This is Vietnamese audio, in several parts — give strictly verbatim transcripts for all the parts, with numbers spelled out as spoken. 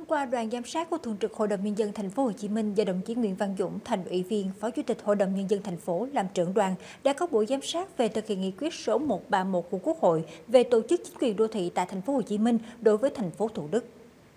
Hôm qua, đoàn giám sát của Thường trực Hội đồng Nhân dân Thành phố Hồ Chí Minh do đồng chí Nguyễn Văn Dũng, Thành ủy viên, Phó Chủ tịch Hội đồng Nhân dân thành phố làm trưởng đoàn đã có buổi giám sát về thực hiện nghị quyết số một trăm ba mươi mốt của Quốc hội về tổ chức chính quyền đô thị tại Thành phố Hồ Chí Minh đối với thành phố Thủ Đức.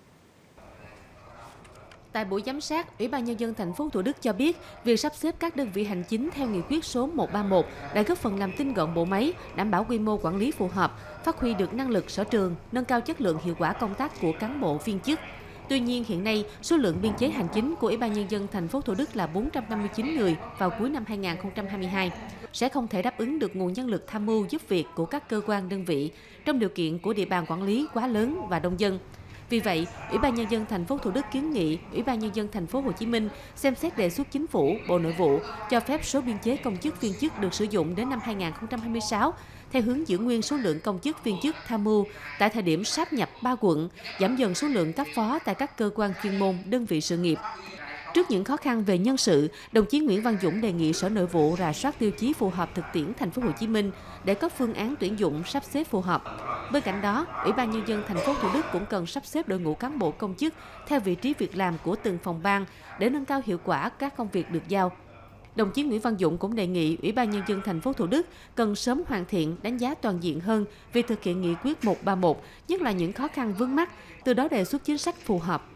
Tại buổi giám sát, Ủy ban Nhân dân thành phố Thủ Đức cho biết, việc sắp xếp các đơn vị hành chính theo nghị quyết số một trăm ba mươi mốt đã góp phần làm tinh gọn bộ máy, đảm bảo quy mô quản lý phù hợp, phát huy được năng lực sở trường, nâng cao chất lượng hiệu quả công tác của cán bộ viên chức. Tuy nhiên, hiện nay, số lượng biên chế hành chính của Ủy ban Nhân dân thành phố Thủ Đức là bốn trăm năm mươi chín người vào cuối năm hai nghìn không trăm hai mươi hai, sẽ không thể đáp ứng được nguồn nhân lực tham mưu giúp việc của các cơ quan đơn vị trong điều kiện của địa bàn quản lý quá lớn và đông dân. Vì vậy, Ủy ban Nhân dân thành phố Thủ Đức kiến nghị Ủy ban Nhân dân thành phố Hồ Chí Minh xem xét đề xuất Chính phủ, Bộ Nội vụ cho phép số biên chế công chức viên chức được sử dụng đến năm hai nghìn không trăm hai mươi sáu theo hướng giữ nguyên số lượng công chức viên chức tham mưu tại thời điểm sáp nhập ba quận, giảm dần số lượng cấp phó tại các cơ quan chuyên môn, đơn vị sự nghiệp. Trước những khó khăn về nhân sự, đồng chí Nguyễn Văn Dũng đề nghị Sở Nội vụ rà soát tiêu chí phù hợp thực tiễn Thành phố Hồ Chí Minh để có phương án tuyển dụng sắp xếp phù hợp. Bên cạnh đó, Ủy ban Nhân dân thành phố Thủ Đức cũng cần sắp xếp đội ngũ cán bộ công chức theo vị trí việc làm của từng phòng ban để nâng cao hiệu quả các công việc được giao. Đồng chí Nguyễn Văn Dũng cũng đề nghị Ủy ban Nhân dân thành phố Thủ Đức cần sớm hoàn thiện, đánh giá toàn diện hơn việc thực hiện nghị quyết một trăm ba mươi mốt, nhất là những khó khăn vướng mắc, từ đó đề xuất chính sách phù hợp.